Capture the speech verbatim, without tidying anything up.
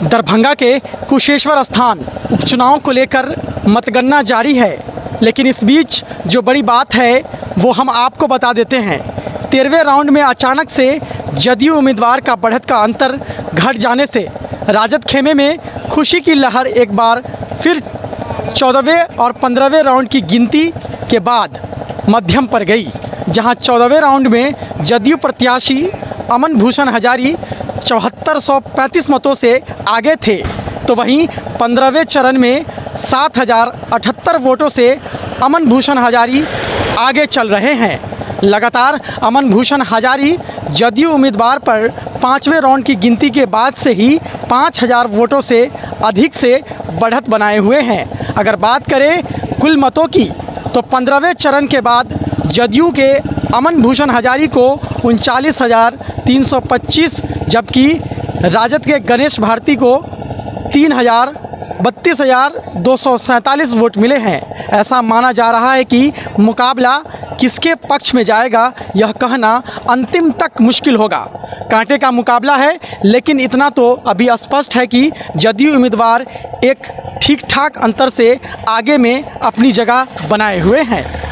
दरभंगा के कुशेश्वर स्थान उपचुनाव को लेकर मतगणना जारी है, लेकिन इस बीच जो बड़ी बात है वो हम आपको बता देते हैं। तेरहवें राउंड में अचानक से जदयू उम्मीदवार का बढ़त का अंतर घट जाने से राजद खेमे में खुशी की लहर एक बार फिर चौदहवें और पंद्रहवें राउंड की गिनती के बाद मध्यम पर गई, जहां चौदहवें राउंड में जदयू प्रत्याशी अमन भूषण हजारी चौहत्तर सौ पैंतीस मतों से आगे थे, तो वहीं पंद्रहवें चरण में सात हज़ार अठहत्तर वोटों से अमन भूषण हजारी आगे चल रहे हैं। लगातार अमन भूषण हजारी जदयू उम्मीदवार पर पाँचवें राउंड की गिनती के बाद से ही पाँच हज़ार वोटों से अधिक से बढ़त बनाए हुए हैं। अगर बात करें कुल मतों की तो पंद्रहवें चरण के बाद जदयू के अमन भूषण हजारी को उनचालीस हज़ार तीन सौ पच्चीस, जबकि राजद के गणेश भारती को तीन हज़ार बत्तीस हज़ार दो सौ सैंतालीस वोट मिले हैं। ऐसा माना जा रहा है कि मुकाबला किसके पक्ष में जाएगा यह कहना अंतिम तक मुश्किल होगा। कांटे का मुकाबला है, लेकिन इतना तो अभी स्पष्ट है कि जदयू उम्मीदवार एक ठीक ठाक अंतर से आगे में अपनी जगह बनाए हुए हैं।